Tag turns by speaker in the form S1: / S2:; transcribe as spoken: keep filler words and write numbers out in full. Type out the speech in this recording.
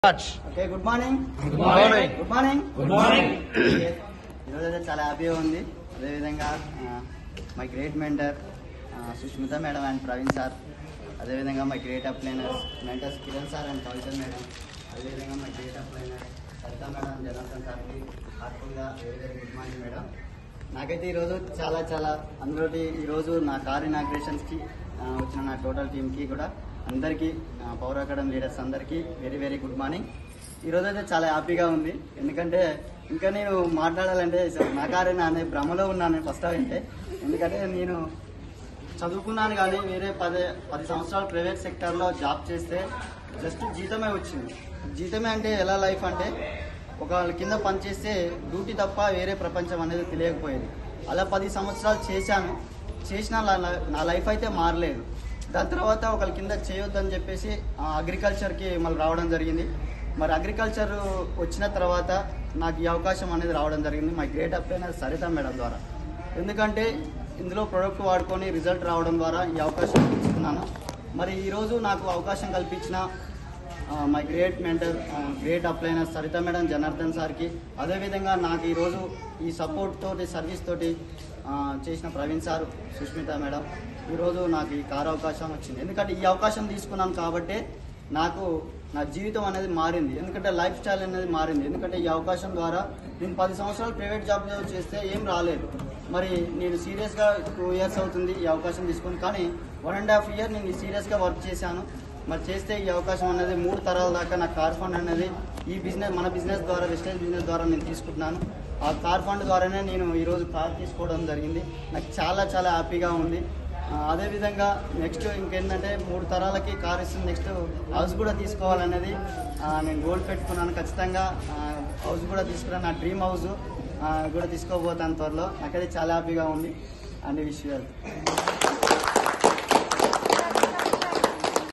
S1: Okay good morning
S2: good morning
S1: good morning
S2: good morning
S1: ఈరోజు అయితే చాలా హ్యాపీగా ఉంది. అదేవిధంగా my great mentor Sushmita madam and Praveen sir, అదేవిధంగా my great upliners mentors Kiran sir and Kavitha madam, అదేవిధంగా my great upliner Saritha madam, Janardhan సార్కి హార్ట్ఫుల్గా very very good morning madam. నాకైతే ఈరోజు చాలా చాలా అందులోటి ఈరోజు నా కార్ ఇనాగ్రేషన్స్కి వచ్చిన నా టోటల్ టీమ్కి కూడా అందరికీ పవర్ అకాడమీ లీడర్స్ అందరికీ వెరీ వెరీ గుడ్ మార్నింగ్. ఈరోజు అయితే చాలా హ్యాపీగా ఉంది, ఎందుకంటే ఇంకా నేను మాట్లాడాలంటే నా కారే నా అనే భ్రమలో ఉన్నాను ఫస్ట్ అయితే. ఎందుకంటే నేను చదువుకున్నాను కానీ వేరే పది పది సంవత్సరాలు ప్రైవేట్ సెక్టర్లో జాబ్ చేస్తే జస్ట్ జీతమే వచ్చింది. జీతమే అంటే ఎలా లైఫ్ అంటే ఒక కింద పనిచేస్తే డ్యూటీ తప్ప వేరే ప్రపంచం అనేది తెలియకపోయేది. అలా పది సంవత్సరాలు చేశాను, చేసిన నా లైఫ్ అయితే మారలేదు. దాని తర్వాత ఒకరి కింద చేయొద్దని చెప్పేసి అగ్రికల్చర్కి మళ్ళీ రావడం జరిగింది. మరి అగ్రికల్చర్ వచ్చిన తర్వాత నాకు ఈ అవకాశం అనేది రావడం జరిగింది my great upliner Saritha madam ద్వారా. ఎందుకంటే ఇందులో ప్రొడక్ట్ వాడుకొని రిజల్ట్ రావడం ద్వారా ఈ అవకాశం తీసుకున్నాను. మరి ఈరోజు నాకు అవకాశం కల్పించిన my great mentor great upliner Saritha madam, Janardhan సార్కి, అదేవిధంగా నాకు ఈరోజు ఈ సపోర్ట్ తోటి సర్వీస్ తోటి చేసిన ప్రవీణ్ సార్, సుష్మిత మేడం, ఈరోజు నాకు ఈ కార్ అవకాశం వచ్చింది. ఎందుకంటే ఈ అవకాశం తీసుకున్నాను కాబట్టి నాకు నా జీవితం అనేది మారింది, ఎందుకంటే లైఫ్ స్టైల్ అనేది మారింది. ఎందుకంటే ఈ అవకాశం ద్వారా నేను పది సంవత్సరాలు ప్రైవేట్ జాబ్ చేస్తే ఏం రాలేదు. మరి నేను సీరియస్గా టూ ఇయర్స్ అవుతుంది ఈ అవకాశం తీసుకొని, కానీ వన్ అండ్ హాఫ్ ఇయర్ నేను సీరియస్గా వర్క్ చేశాను. మరి చేస్తే ఈ అవకాశం అనేది మూడు తరాల దాకా నా కార్ ఫండ్ అనేది ఈ బిజినెస్ మన బిజినెస్ ద్వారా వెస్టేజ్ బిజినెస్ ద్వారా నేను తీసుకుంటున్నాను. ఆ కార్ ఫండ్ ద్వారానే నేను ఈరోజు కార్ తీసుకోవడం జరిగింది. నాకు చాలా చాలా హ్యాపీగా ఉంది. అదేవిధంగా నెక్స్ట్ ఇంకేంటంటే మూడు తరాలకి కార్ ఇస్తుంది. నెక్స్ట్ హౌస్ కూడా తీసుకోవాలనేది నేను గోల్ పెట్టుకున్నాను. ఖచ్చితంగా హౌస్ కూడా తీసుకున్నాను, నా డ్రీమ్ హౌస్ కూడా తీసుకోబోతాను త్వరలో. నాకైతే చాలా హ్యాపీగా ఉంది అన్ని విషయాలు.